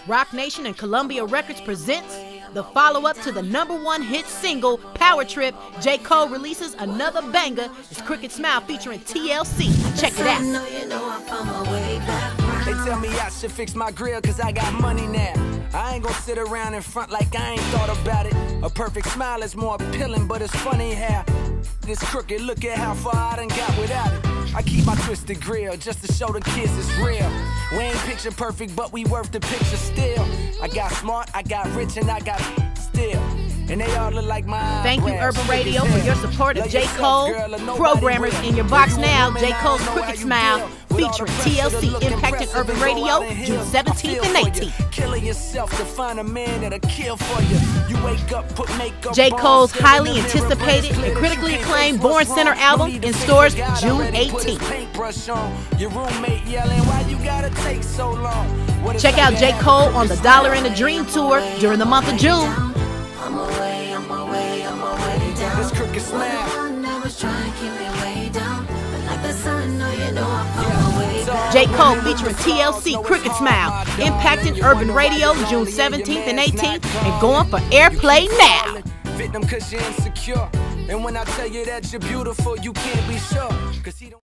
Roc Nation and Columbia Records presents the follow-up to the #1 hit single, Power Trip. J. Cole releases another banger. It's Crooked Smile featuring TLC. Check it out. They tell me I should fix my grill cause I got money now. I ain't gonna sit around in front like I ain't thought about it. A perfect smile is more appealing, but it's funny how this crooked, look at how far I done got without it. I keep my twisted grill just to show the kids it's real. We ain't picture perfect, but we worth the picture still. I got smart, I got rich, and I got still. And they all look like my Thank you, Urban Radio, for your support of J. Cole. Programmers in your box now. J. Cole's Crooked Smile featuring TLC, impacting Urban Radio, June 17th and 18th. Killing yourself to find a man that'll kill for you. You wake up, put makeup. J. Cole's highly anticipated and critically acclaimed Born Center album in stores June 18th. Your roommate yelling, why you gotta take so long? Check out J. Cole on the Dollar and the Dream tour during the month of June. I'm away down. This Crooked Smile. Never try and keep me way down. But like the sun, no, you know I'm way down. J. Cole featuring TLC, Crooked Smile, impacting Urban Radio June 17th and 18th, and going for airplay now. Victim cause you're insecure. And when I tell you that you're beautiful, you can't be sure.